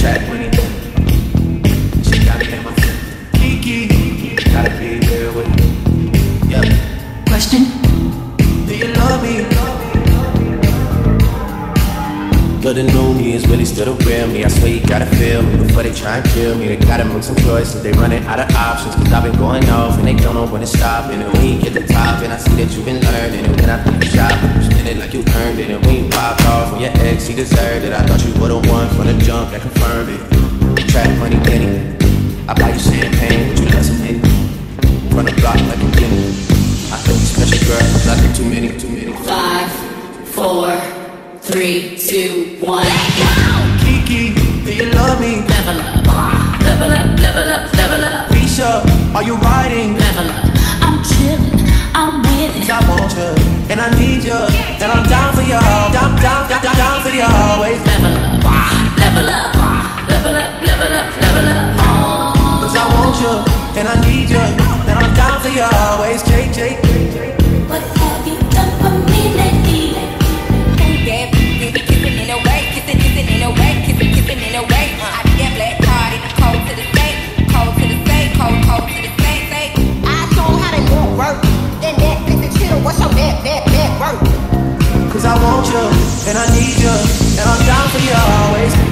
Track money, she got me in my feelings. Kiki, gotta be real with me. Yeah. Question? Do you love me? Good to know me is really still the real me. I swear you gotta feel me before they try and kill me. They gotta make some choices, they running out of options. Cause I've been going off and they don't know when to stop. And when you get the top and I see that you've been learning. And when I think you shop, you spend it like you earned it. And when you popped off on your ex, he deserved it. I thought you would've won from the jump that confirmed it. Track money, penny, I buy you champagne, but you love some Henny. Run the block like a guinea. I think you special girl, cause I think too many. 5, 4, 3, 2, 1. Kiki, do you love me? Level up, level up, level up, level up. Risha, are you riding? Level up, I'm chillin', I'm winning. I want you, and I need you, and I'm down for you, down for you always. Level up, level up, level up, level up, level up. Cause I want you, and I need you, and I'm down for you always. JJ. What have you done for me lately? Damn, you be kissing in a way, kissing in a way, kissing in a way. I damn black card in the cold to the state, cold to the state, cold to the state. I show 'em how they want work. Then that bitch chill, what's your net work? Cause I want you, and I need you, and I'm down for you always.